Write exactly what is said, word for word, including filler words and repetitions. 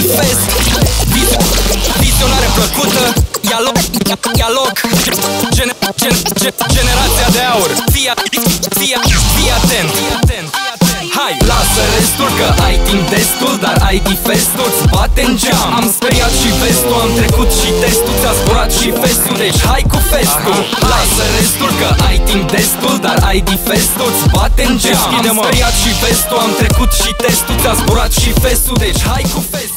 fest. Vizionare plăcută, ia loc, ia loc. Gen, gen, gen, generația de aur. Fii, fii, fii atent. Hai, lasă restul că ai timp destul, dar ai defestul, îți bate în geam. Am speriat și vestul, am trecut și testul, ți-a zburat și festul, deci hai cu festul. Lasă restul că ai timp destul, dar ai defestul, îți bate în geam. Am speriat și vestul, am trecut și testul, ți-a zburat și festul, deci hai cu festul.